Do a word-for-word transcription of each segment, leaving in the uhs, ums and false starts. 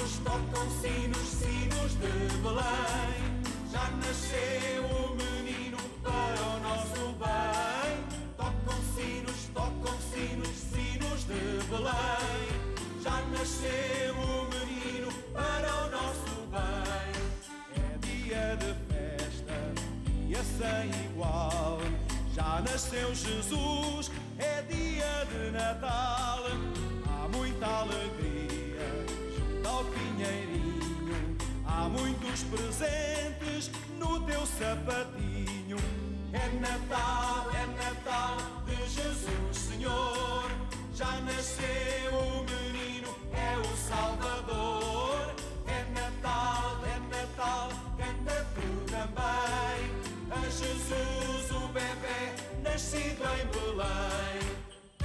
sinos, tocam sinos, sinos de Belém. Já nasceu o menino para o nosso bem. Tocam sinos, tocam sinos, sinos de Belém. Já nasceu o menino para o nosso bem. É dia de festa, dia sem igual. Já nasceu Jesus, é dia de Natal. Há muita alegria junto ao pinheirinho. Há muitos presentes no teu sapatinho. É Natal, é Natal de Jesus Senhor. Já nasceu o menino, é o Salvador. É Natal, é Natal, canta tu também. A Jesus o bebé nascido em Belém.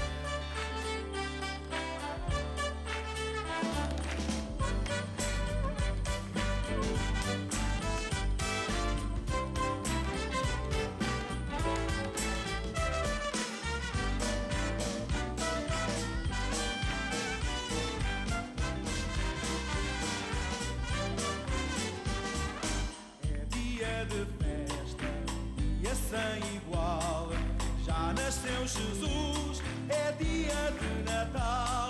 De festa, dia sem igual. Já nasceu Jesus, é dia de Natal.